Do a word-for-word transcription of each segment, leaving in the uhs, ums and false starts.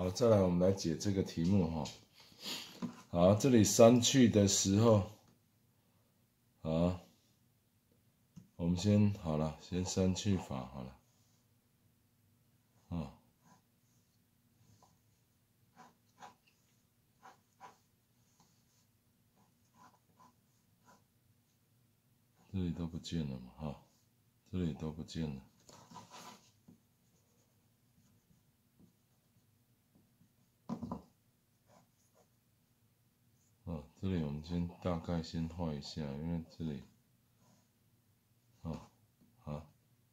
好，再来我们来解这个题目哈。好，这里删去的时候，好，我们先好了，先删去法好了，啊。这里都不见了嘛，哈，这里都不见了。啊，这里我们先大概先画一下，因为这里，啊，好，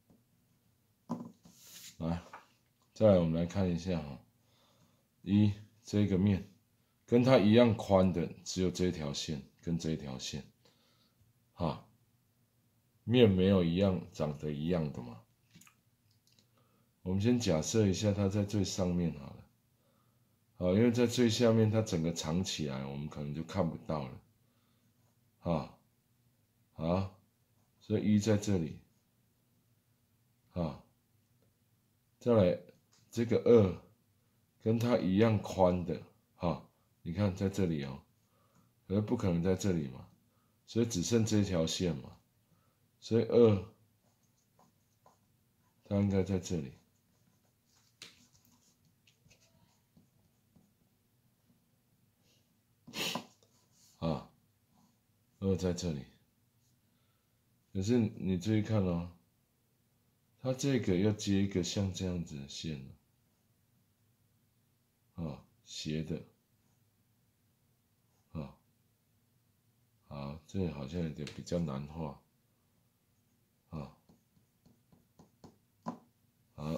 来，再来我们来看一下哈，一这个面跟它一样宽的只有这条线跟这条线，哈。面没有一样长得一样的嘛？我们先假设一下，它在最上面好了，好，因为在最下面它整个藏起来，我们可能就看不到了，啊，好，所以一在这里，啊，再来这个二跟它一样宽的，哈，你看在这里哦，可是不可能在这里嘛，所以只剩这条线嘛。所以二，它应该在这里，啊，二在这里。可是你注意看哦，它这个要接一个像这样子的线，啊，斜的，啊，好，这里好像有点比较难画，啊，好。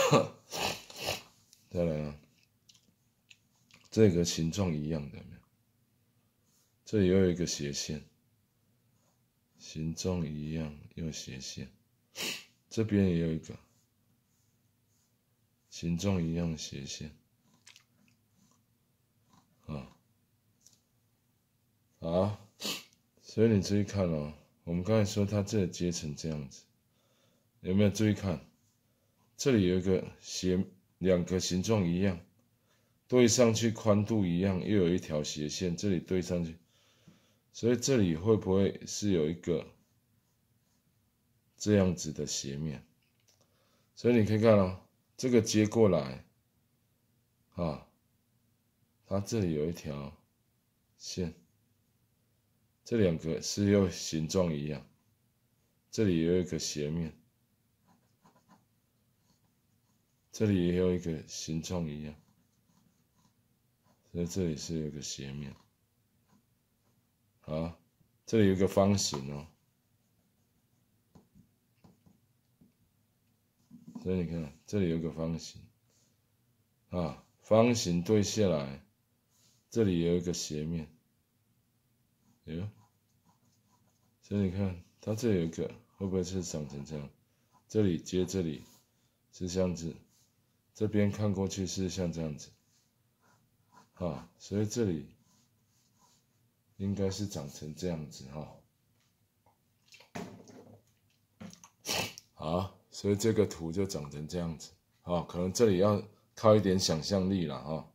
再来啊，这个形状一样的有没有？这里又有一个斜线，形状一样又斜线，这边也有一个形状一样斜线，啊，好，所以你注意看哦，我们刚才说它这里接成这样子，有没有注意看？这里有一个斜，两个形状一样。对上去宽度一样，又有一条斜线，这里对上去，所以这里会不会是有一个这样子的斜面？所以你可以看哦，这个接过来，啊，它这里有一条线，这两个是又形状一样，这里也有一个斜面，这里也有一个形状一样。所以这里是有一个斜面，好，这里有一个方形哦，所以你看这里有一个方形，啊，方形对下来，这里有一个斜面，有，所以你看它这里有一个，会不会是长成这样？这里接这里是这样子，这边看过去是像这样子。啊，所以这里应该是长成这样子哈。好，所以这个图就长成这样子。啊，可能这里要靠一点想象力了哈。